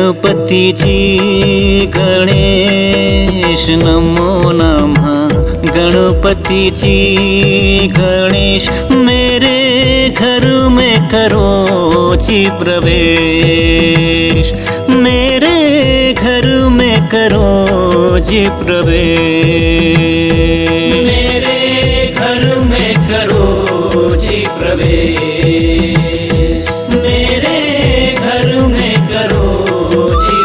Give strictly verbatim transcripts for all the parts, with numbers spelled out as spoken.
गणपति जी गणेश नमो नमः। गणपति जी गणेश मेरे घर में करो जी प्रवेश, मेरे घर में करो जी प्रवेश, मेरे घर में करो जी प्रवेश, मेरे घर में करो जी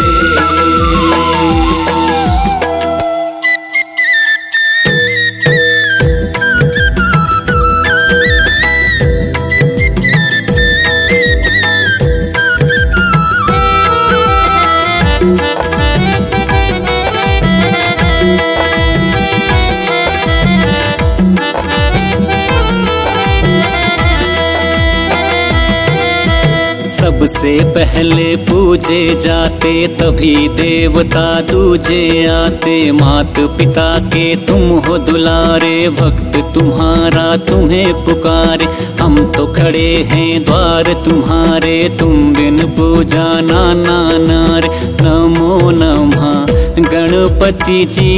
सबसे पहले पूजे जाते तभी देवता दूजे आते। मात पिता के तुम हो दुलारे, भक्त तुम्हारा तुम्हें पुकारे। हम तो खड़े हैं द्वार तुम्हारे, तुम बिन पूजा नाना नारे। नमो नमः गणपति जी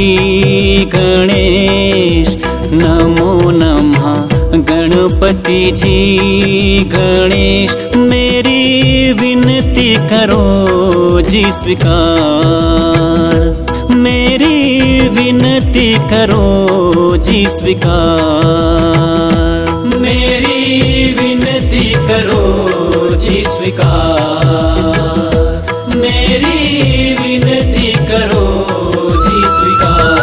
गणेश नमो नमः। गणपति जी गणेश मेरी विनती करो जी स्वीकार, मेरी विनती करो जी स्वीकार, मेरी विनती करो जी स्वीकार, मेरी विनती करो जी स्वीकार।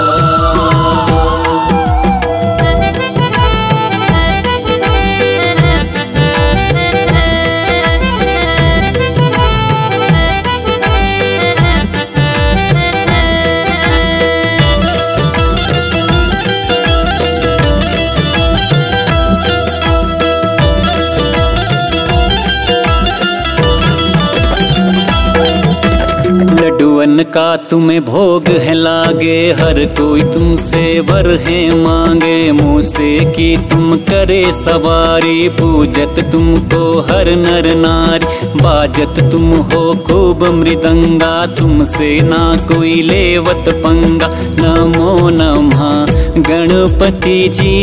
लड्डुअन का तुम्हें भोग है लागे, हर कोई तुमसे वर है मांगे। मुँह से की तुम करे सवारी, पूजत तुमको हर नर नारी। बाजत तुम हो खूब मृदंगा, तुमसे ना कोई लेवत पंगा। नमो नमः गणपति जी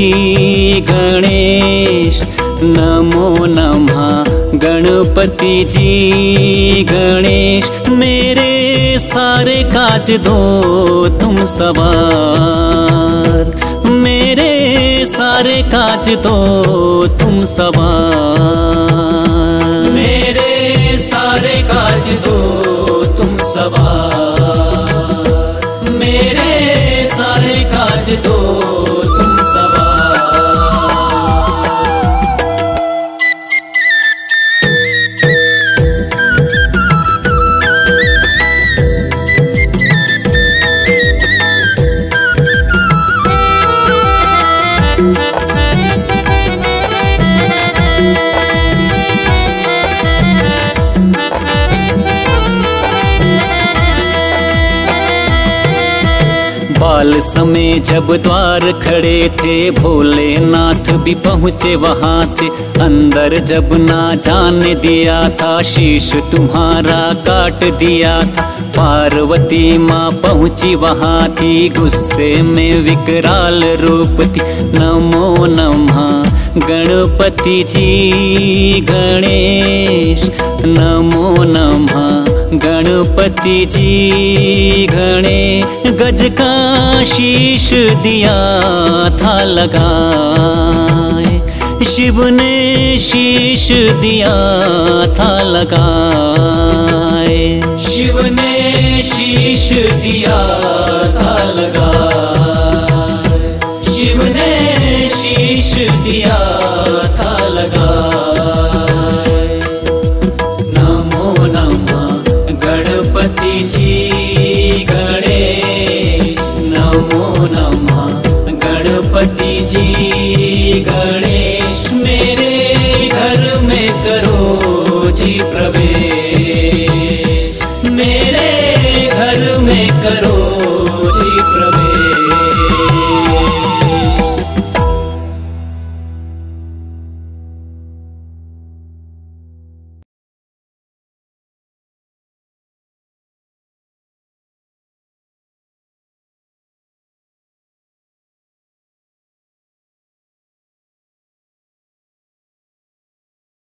गणेश नमो नमः। गणपति जी गणेश मेरे सारे काज दो तुम सवार, मेरे सारे काज दो तुम सवार, मेरे सारे काज दो तुम सवार, मेरे सारे काज दो तुम सवार। बाल समय जब द्वार खड़े थे, भोलेनाथ भी पहुँचे वहाँ थे। अंदर जब ना जाने दिया था, शीश तुम्हारा काट दिया था। पार्वती माँ पहुँची वहाँ थी, गुस्से में विकराल रूप थी। नमो नमः गणपति जी गणेश नमो नमः। गणपति जी गणेश गज का शीश दिया था लगाए, शिव ने शीश दिया था लगाए, शिव ने शीश दिया था लगाए, शिव ने शीश दिया था लगाए। नमो नमः गणपति जी गणेश